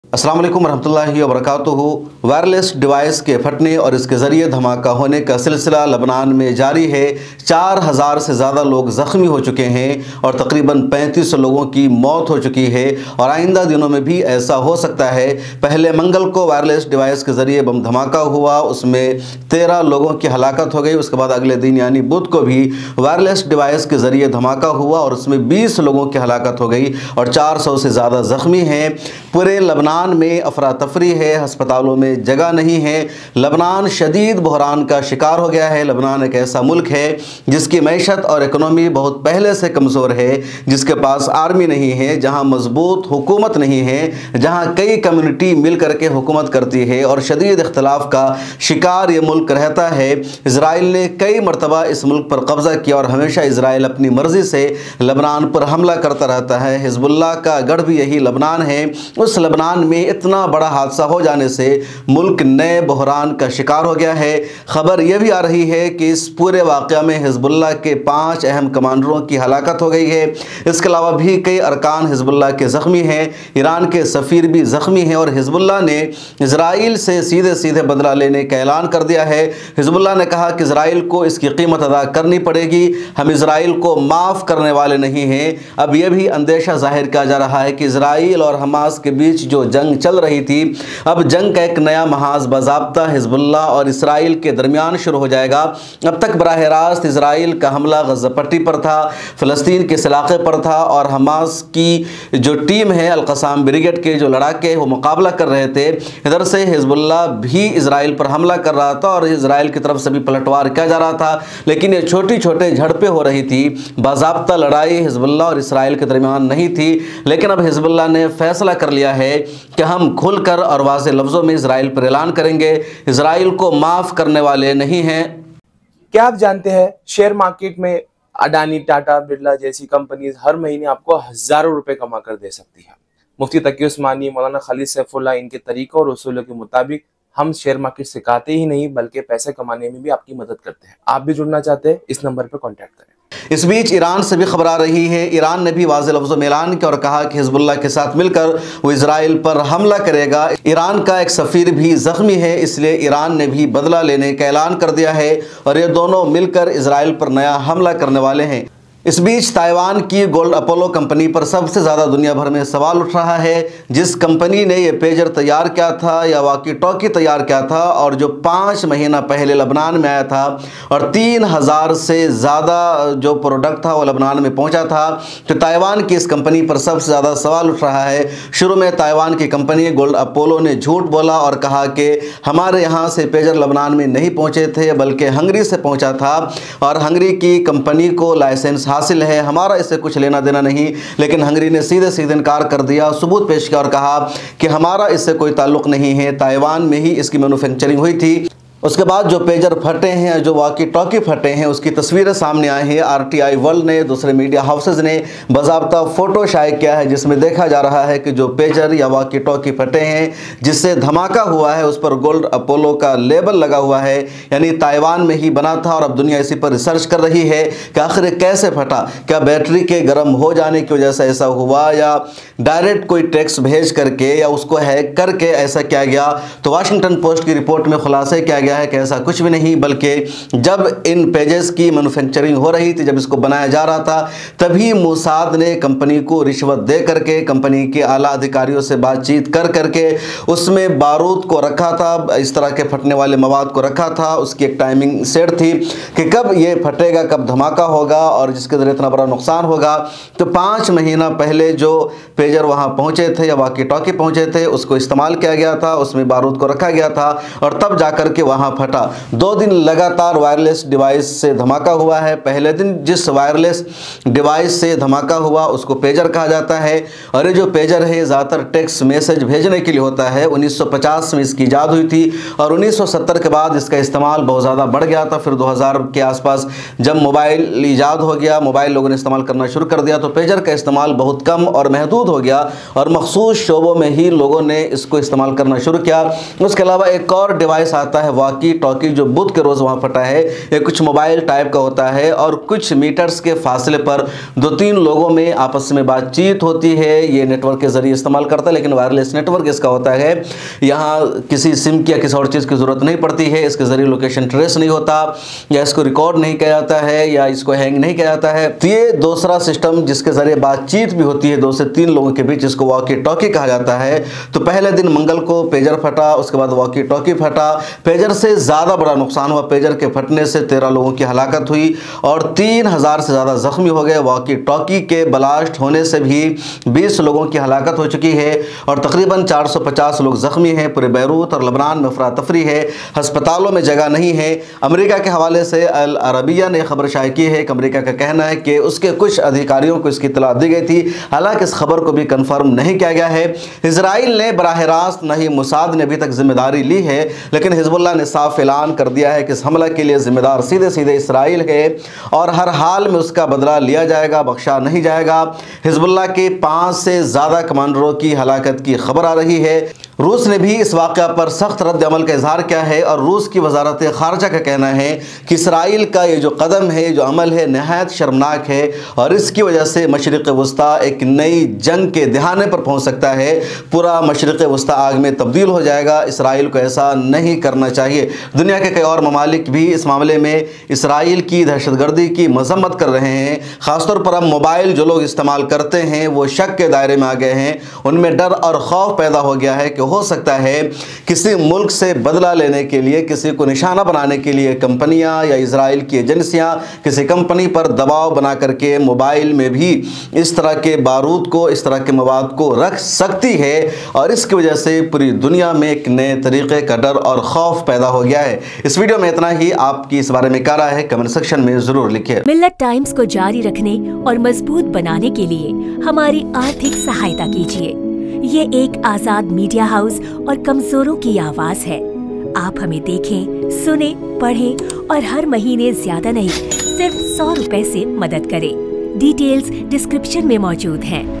अस्सलाम वालेकुम रहमतुल्लाहि व बरकातुहू। वायरलेस डिवाइस के फटने और इसके ज़रिए धमाका होने का सिलसिला लबनान में जारी है। 4000 से ज़्यादा लोग ज़ख्मी हो चुके हैं और तकरीबन 35 लोगों की मौत हो चुकी है और आइंदा दिनों में भी ऐसा हो सकता है। पहले मंगल को वायरलेस डिवाइस के ज़रिए बम धमाका हुआ, उसमें 13 लोगों की हलाकत हो गई। उसके बाद अगले दिन यानी बुध को भी वायरलेस डिवाइस के ज़रिए धमाका हुआ और उसमें 20 लोगों की हलाकत हो गई और 400 से ज़्यादा ज़ख्मी हैं। पूरे लबनान में अफरा तफरी है, अस्पतालों में जगह नहीं है। लबनान शदीद बहरान का शिकार हो गया है। लबनान एक ऐसा मुल्क है जिसकी मैशत और इकनॉमी बहुत पहले से कमज़ोर है, जिसके पास आर्मी नहीं है, जहां मजबूत हुकूमत नहीं है, जहां कई कम्युनिटी मिल करके हुकूमत करती है और शदीद इख्तलाफ का शिकार ये मुल्क रहता है। इसराइल ने कई मरतबा इस मुल्क पर कब्ज़ा किया और हमेशा इसराइल अपनी मर्ज़ी से लबनान पर हमला करता रहता है। हिजबुल्लाह का गढ़ भी यही लबनान है। उस लबनान में इतना बड़ा हादसा हो जाने से मुल्क नए बहरान का शिकार हो गया है। खबर यह भी आ रही है कि इस पूरे वाक़या में हिजबुल्लाह के 5 अहम कमांडरों की हलाकत हो गई है। इसके अलावा भी कई अरकान हिजबुल्लाह के ज़ख्मी हैं। ईरान के सफ़ीर भी ज़ख्मी हैं और हिजबुल्लाह ने इसराइल से सीधे सीधे बदला लेने का ऐलान कर दिया है। हिजबुल्लाह ने कहा कि इसराइल को इसकी कीमत अदा करनी पड़ेगी, हम इसराइल को माफ़ करने वाले नहीं हैं। अब यह भी अंदेशा जाहिर किया जा रहा है कि इसराइल और हमास के बीच जो जंग चल रही थी, अब जंग का एक नया महाज बाज़ाब्ता हिजबुल्लाह और इसराइल के दरमियान शुरू हो जाएगा। अब तक बराह रास्त इसराइल का हमला गज़ा पट्टी पर था, फ़लस्तीन के इस इलाक़े पर था और हमास की जो टीम है अल-क़साम ब्रिगेड के जो लड़ाके वो मुकाबला कर रहे थे। इधर से हिजबुल्लाह भी इसराइल पर हमला कर रहा था और इसराइल की तरफ से भी पलटवार किया जा रहा था, लेकिन ये छोटी छोटे झड़पें हो रही थी। बाज़ाब्ता लड़ाई हिजबुल्लाह और इसराइल के दरमियान नहीं थी। लेकिन अब हिजबुल्लाह ने फैसला कर लिया है कि हम खुलकर और वाज़ेह लफ्ज़ों में इसराइल पर ऐलान करेंगे, इसराइल को माफ़ करने वाले नहीं हैं। क्या आप जानते हैं शेयर मार्केट में अडानी, टाटा, बिरला जैसी कंपनीज हर महीने आपको हजारों रुपए कमा कर दे सकती है। मुफ्ती तकी उस्मानी, मौलाना खालिद सैफुल्लाह इनके तरीकों और उसूलों के मुताबिक हम शेयर मार्केट सिखाते ही नहीं बल्कि पैसे कमाने में भी आपकी मदद करते हैं। आप भी जुड़ना चाहते हैं, इस नंबर पर कॉन्टैक्ट करें। इस बीच ईरान से भी खबर आ रही है। ईरान ने भी वाज़ेह लफ्ज़ों में ऐलान किया और कहा कि हिजबुल्लाह के साथ मिलकर वो इसराइल पर हमला करेगा। ईरान का एक सफ़ीर भी ज़ख्मी है, इसलिए ईरान ने भी बदला लेने का ऐलान कर दिया है और ये दोनों मिलकर इसराइल पर नया हमला करने वाले हैं। इस बीच ताइवान की गोल्ड अपोलो कंपनी पर सबसे ज़्यादा दुनिया भर में सवाल उठ रहा है। जिस कंपनी ने ये पेजर तैयार किया था या वॉकी टॉकी तैयार किया था और जो 5 महीना पहले लबनान में आया था और 3000 से ज़्यादा जो प्रोडक्ट था वो लबनान में पहुंचा था, तो ताइवान की इस कंपनी पर सबसे ज़्यादा सवाल उठ रहा है। शुरू में ताइवान की कंपनी गोल्ड अपोलो ने झूठ बोला और कहा कि हमारे यहाँ से पेजर लबनान में नहीं पहुँचे थे बल्कि हंगरी से पहुँचा था और हंगरी की कंपनी को लाइसेंस हासिल है, हमारा इससे कुछ लेना देना नहीं। लेकिन हंगरी ने सीधे सीधे इनकार कर दिया, सबूत पेश किया और कहा कि हमारा इससे कोई ताल्लुक़ नहीं है, ताइवान में ही इसकी मैन्युफैक्चरिंग हुई थी। उसके बाद जो पेजर फटे हैं, जो वॉकी टॉकी फटे हैं, उसकी तस्वीरें सामने आई हैं। RTI वर्ल्ड ने, दूसरे मीडिया हाउसेज ने बाज़ाब्ता फ़ोटो शाये किया है जिसमें देखा जा रहा है कि जो पेजर या वॉकी टॉकी फटे हैं जिससे धमाका हुआ है उस पर गोल्ड अपोलो का लेबल लगा हुआ है, यानी ताइवान में ही बना था। और अब दुनिया इसी पर रिसर्च कर रही है कि आखिर कैसे फटा, क्या बैटरी के गर्म हो जाने की वजह से ऐसा हुआ या डायरेक्ट कोई टेक्स्ट भेज करके या उसको हैक करके ऐसा किया गया। तो वाशिंगटन पोस्ट की रिपोर्ट में खुलासा किया गया है कि ऐसा कुछ भी नहीं, बल्कि जब इन पेजेस की मैन्युफैक्चरिंग हो रही थी, जब इसको बनाया जा रहा था, तभी मोसाद ने कंपनी को रिश्वत दे करके, कंपनी के आला अधिकारियों से बातचीत कर करके उसमें बारूद को रखा था, इस तरह के फटने वाले मवाद को रखा था। उसकी एक टाइमिंग सेट थी कि कब ये फटेगा, कब धमाका होगा और जिसके ज़रिए इतना बड़ा नुकसान होगा। तो 5 महीना पहले जो पेजर वहाँ पहुँचे थे या वॉकी टॉकी पहुँचे थे उसको इस्तेमाल किया गया था, उसमें बारूद को रखा गया था और तब जाकर के वहाँ फटा। 2 दिन लगातार वायरलेस डिवाइस से धमाका हुआ है। पहले दिन जिस वायरलेस डिवाइस से धमाका हुआ उसको पेजर कहा जाता है और ये जो पेजर है ज़्यादातर टेक्स्ट मैसेज भेजने के लिए होता है। 1950 में इसकी इजाद हुई थी और 1970 के बाद इसका इस्तेमाल बहुत ज़्यादा बढ़ गया था। फिर 2000 के आसपास जब मोबाइल ईजाद हो गया, मोबाइल लोगों ने इस्तेमाल करना शुरू कर दिया, तो पेजर का इस्तेमाल बहुत कम और महदूद हो गया और मखसूस शोबों में ही लोगों ने इसको इस्तेमाल करना शुरू किया। उसके अलावा एक और डिवाइस आता है वॉकी टॉकी जो बुध के रोज़ वहाँ फटा है, ये कुछ मोबाइल टाइप का होता है और कुछ मीटर्स के फासले पर 2-3 लोगों में आपस में बातचीत होती है। ये नेटवर्क के ज़रिए इस्तेमाल करता है, लेकिन वायरलेस नेटवर्क इसका होता है। यहाँ किसी सिम की या किसी और चीज़ की ज़रूरत नहीं पड़ती है। इसके ज़रिए लोकेशन ट्रेस नहीं होता, या इसको रिकॉर्ड नहीं किया जाता है, या इसको हैंग नहीं किया जाता है। तो ये दूसरा सिस्टम जिसके ज़रिए बातचीत भी होती है 2 से 3 लोगों के बीच, इसको वॉकी टॉकी कहा जाता है। तो पहले दिन मंगल को पेजर फटा, उसके बाद वॉकी टॉकी फटा। पेजर से ज़्यादा बड़ा नुकसान हुआ। पेजर के फटने से 13 लोगों की हलाकत हुई और 3000 से ज़्यादा जख्मी हो गए। वॉकी टॉकी के ब्लास्ट होने से भी 20 लोगों की हलाकत हो चुकी है और तकरीबन 450 लोग जख्मी हैं। पूरे बैरूत और लबनान में अफरा तफरी है, अस्पतालों में जगह नहीं है। अमेरिका के हवाले से अल अरबिया ने खबर शाये की है कि अमेरिका का कहना है कि उसके कुछ अधिकारियों को इसकी इत्तला दी गई थी, हालांकि इस खबर को भी कन्फर्म नहीं किया गया है। इजराइल ने बराह रास्त न ही मुसाद ने अभी तक जिम्मेदारी ली है, लेकिन हिजबुल्लाह ने साफ ऐलान कर दिया है कि इस हमला के लिए जिम्मेदार सीधे सीधे इजराइल है और हर हाल में उसका बदला लिया जाएगा, बख्शा नहीं जाएगा। हिजबुल्लाह के 5 से ज़्यादा कमांडरों की हलाकत की खबर आ रही है। रूस ने भी इस वाक़या पर सख्त रद्द अमल का इजहार किया है और रूस की वजारत खारजा का कहना है कि इसराइल का ये जो कदम है, जो अमल है, नहायत शर्मनाक है और इसकी वजह से मशरिक़ वस्ता एक नई जंग के दहाने पर पहुंच सकता है। पूरा मशरिक़ वस्ता आग में तब्दील हो जाएगा। इसराइल को ऐसा नहीं करना चाहिए। दुनिया के कई और ममालिक भी इस मामले में इसराइल की दहशतगर्दी की मजम्मत कर रहे हैं। ख़ासतौर पर अब मोबाइल जो लोग इस्तेमाल करते हैं वो शक के दायरे में आ गए हैं। उनमें डर और खौफ पैदा हो गया है कि हो सकता है किसी मुल्क से बदला लेने के लिए, किसी को निशाना बनाने के लिए कंपनियां या इजराइल की एजेंसियां किसी कंपनी पर दबाव बना करके मोबाइल में भी इस तरह के बारूद को, इस तरह के मवाद को रख सकती है और इसकी वजह से पूरी दुनिया में एक नए तरीके का डर और खौफ पैदा हो गया है। इस वीडियो में इतना ही। आपकी इस बारे में क्या राय है कमेंट सेक्शन में जरूर लिखिए। मिल्लत टाइम्स को जारी रखने और मजबूत बनाने के लिए हमारी आर्थिक सहायता कीजिए। ये एक आजाद मीडिया हाउस और कमजोरों की आवाज है। आप हमें देखें, सुने, पढ़ें और हर महीने ज्यादा नहीं सिर्फ 100 रुपए से मदद करें। डिटेल्स डिस्क्रिप्शन में मौजूद हैं।